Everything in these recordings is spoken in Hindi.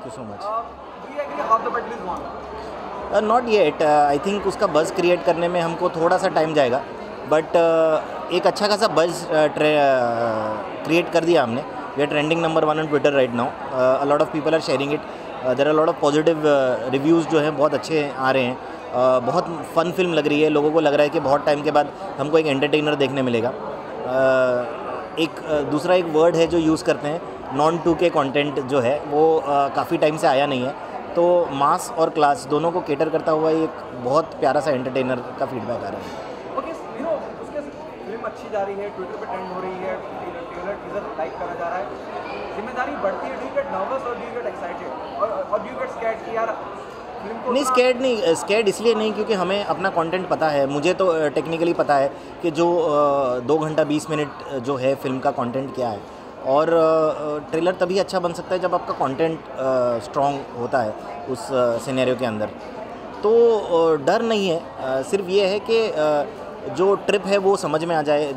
You so much. Not yet, I think उसका बज़ क्रिएट करने में हमको थोड़ा सा टाइम जाएगा, बट एक अच्छा खासा बज़ क्रिएट कर दिया हमने। We are trending number 1 on Twitter right now, a lot of people are sharing it, there are lot of positive reviews जो हैं बहुत अच्छे आ रहे हैं। बहुत फ़न फिल्म लग रही है, लोगों को लग रहा है कि बहुत टाइम के बाद हमको एक एंटरटेनर देखने मिलेगा। दूसरा एक वर्ड है जो यूज़ करते हैं, नॉन 2K कंटेंट जो है वो काफ़ी टाइम से आया नहीं है, तो मास और क्लास दोनों को केटर करता हुआ एक बहुत प्यारा सा एंटरटेनर का फीडबैक आ रहा है। ओके, उसके फिल्म अच्छी जा रही है, ट्विटर पे ट्रेंड हो रही है, ट्रेलर टीजर लाइक करा जा रहा है, जिम्मेदारी बढ़ती है, डू यू गेट नर्वस और डू यू गेट एक्साइटेड और डू यू गेट स्कैर्ड कि यार फिल्म को? नहीं, स्कैर्ड इसलिए नहीं क्योंकि हमें अपना कंटेंट पता है। मुझे तो टेक्निकली पता है कि जो 2 घंटा 20 मिनट जो है फिल्म का कंटेंट क्या है, और ट्रेलर तभी अच्छा बन सकता है जब आपका कंटेंट स्ट्रॉन्ग होता है उस सिनेरियो के अंदर। तो डर नहीं है, सिर्फ ये है कि जो ट्रिप है वो समझ में आ जाए,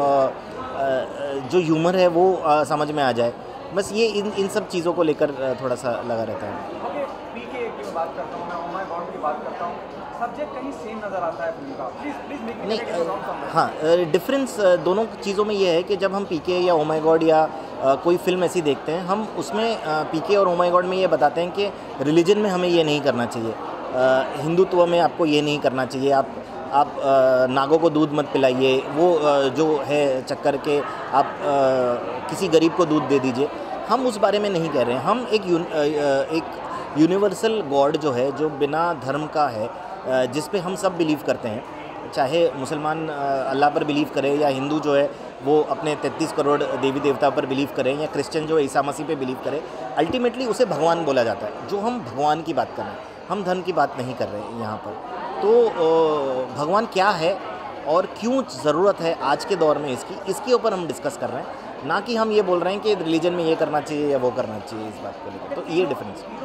जो ह्यूमर है वो समझ में आ जाए, बस ये इन सब चीज़ों को लेकर थोड़ा सा लगा रहता है। ओके, पीके की मैं बात करता हूँ, मैं ओ माय गॉड की बात करता हूँ, सब्जेक्ट कहीं सेम नज़र आता है फिल्म का। प्लीज़ मेक मी नहीं, हाँ, डिफरेंस दोनों चीज़ों में ये है कि जब हम पीके या ओ माय गॉड या कोई फिल्म ऐसी देखते हैं, हम उसमें पीके और ओ माय गॉड में ये बताते हैं कि रिलीजन में हमें ये नहीं करना चाहिए, हिंदुत्व में आपको ये नहीं करना चाहिए, आप नागों को दूध मत पिलाइए, वो जो है चक्कर के आप किसी गरीब को दूध दे दीजिए। हम उस बारे में नहीं कह रहे हैं, हम एक यूनिवर्सल गॉड जो है, जो बिना धर्म का है, जिस पे हम सब बिलीव करते हैं, चाहे मुसलमान अल्लाह पर बिलीव करें या हिंदू जो है वो अपने 33 करोड़ देवी देवता पर बिलीव करें या क्रिश्चियन जो ईसा मसीह पे बिलीव करें, अल्टीमेटली उसे भगवान बोला जाता है। जो हम भगवान की बात कर रहे हैं, हम धर्म की बात नहीं कर रहे हैं यहाँ पर। तो भगवान क्या है और क्यों ज़रूरत है आज के दौर में इसके ऊपर हम डिस्कस कर रहे हैं, ना कि हम ये बोल रहे हैं कि रिलीजन में ये करना चाहिए या वो करना चाहिए, इस बात को लेकर। तो ये डिफरेंस है।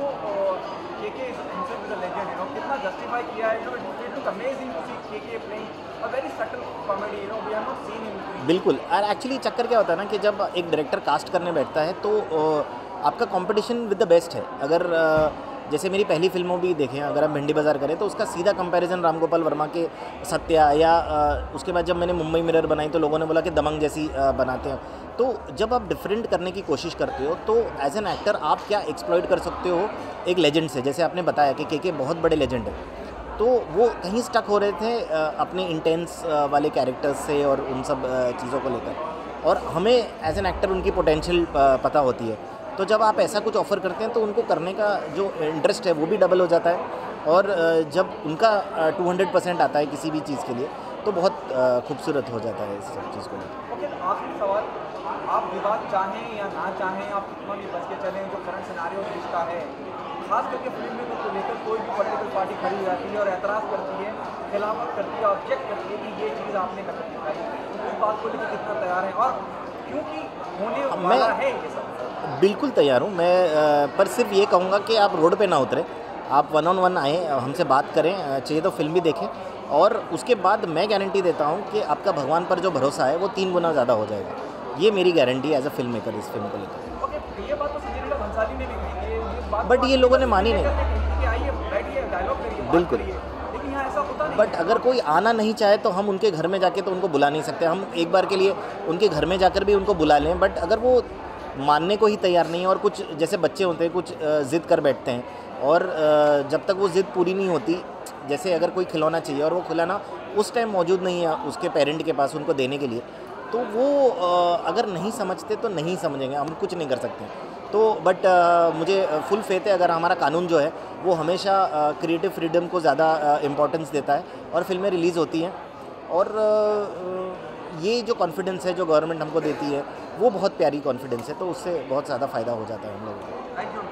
कितना जस्टिफाई किया है, it look amazing to see KK playing a very subtle comedy, we have not seen in. बिल्कुल, और एक्चुअली चक्कर क्या होता है ना कि जब एक डायरेक्टर कास्ट करने बैठता है तो आपका कंपटीशन विद द बेस्ट है। अगर जैसे मेरी पहली फिल्मों भी देखें, अगर हम भिंडी बाज़ार करें तो उसका सीधा कंपैरिजन राम गोपाल वर्मा के सत्या, या उसके बाद जब मैंने मुंबई मिरर बनाई तो लोगों ने बोला कि दबंग जैसी बनाते हैं। तो जब आप डिफरेंट करने की कोशिश करते हो तो एज एन एक्टर आप क्या एक्सप्लॉइट कर सकते हो एक लेजेंड से, जैसे आपने बताया कि केके बहुत बड़े लेजेंड है, तो वो कहीं स्टक हो रहे थे अपने इंटेंस वाले कैरेक्टर्स से और उन सब चीज़ों को लेकर, और हमें एज एन एक्टर उनकी पोटेंशियल पता होती है। तो जब आप ऐसा कुछ ऑफ़र करते हैं तो उनको करने का जो इंटरेस्ट है वो भी डबल हो जाता है, और जब उनका 200% आता है किसी भी चीज़ के लिए तो बहुत खूबसूरत हो जाता है इस सब चीज़ को लेकर। ओके, आखिरी सवाल, आप विवाद चाहें या ना चाहें, आप कितना भी बच के चलें, जो करंट सिनेरियो रिश्ता है, खास करके फिल्म में को लेकर कोई भी पॉलिटिकल पार्टी खड़ी हो जाती है और एतराज़ करती है, खिलाफत करती है, ऑब्जेक्ट करती है कि ये चीज़ आपने गलत दिखाई, तो उस बात को लेकर कितना तैयार है, और क्योंकि होने वाला है ये सब? बिल्कुल तैयार हूँ मैं, पर सिर्फ ये कहूँगा कि आप रोड पे ना उतरें, आप 1-on-1 आएँ, हमसे बात करें, चाहिए तो फिल्म भी देखें, और उसके बाद मैं गारंटी देता हूँ कि आपका भगवान पर जो भरोसा है वो 3 गुना ज़्यादा हो जाएगा। ये मेरी गारंटी है एज अ फिल्म मेकर इस फिल्म को लेकर। ओके, ये बात तो संजय लीला भंसाली ने भी कही, ये बात बट ये लोगों ने मानी नहीं। कि आइए बैठिए, डायलॉग करिए, बिल्कुल। लेकिन यहाँ ऐसा होता नहीं। बट अगर कोई आना नहीं चाहे तो हम उनके घर में जाके तो उनको बुला नहीं सकते। हम एक बार के लिए उनके घर में जाकर भी उनको बुला लें, बट अगर वो मानने को ही तैयार नहीं है, और कुछ जैसे बच्चे होते हैं कुछ ज़िद कर बैठते हैं, और जब तक वो ज़िद पूरी नहीं होती, जैसे अगर कोई खिलौना चाहिए और वो खिलौना उस टाइम मौजूद नहीं है उसके पेरेंट के पास उनको देने के लिए, तो वो अगर नहीं समझते तो नहीं समझेंगे, हम कुछ नहीं कर सकते। तो बट मुझे फुल फेथ है, अगर हमारा कानून जो है वो हमेशा क्रिएटिव फ्रीडम को ज़्यादा इम्पोर्टेंस देता है और फिल्में रिलीज़ होती हैं, और ये जो कॉन्फिडेंस है जो गवर्नमेंट हमको देती है वो बहुत प्यारी कॉन्फिडेंस है, तो उससे बहुत ज़्यादा फ़ायदा हो जाता है हम लोगों को। Thank you.